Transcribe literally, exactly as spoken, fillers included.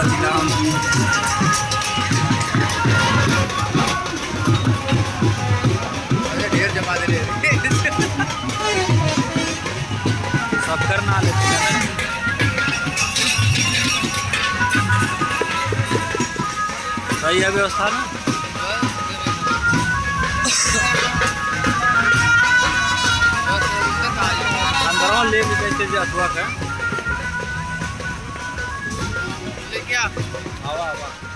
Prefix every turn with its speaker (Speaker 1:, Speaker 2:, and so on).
Speaker 1: ढेर जमा दे सब करना लेते सही है व्यवस्था ना। अंदरों ले भी कैसे अथवा का
Speaker 2: क्या
Speaker 1: हवा हवा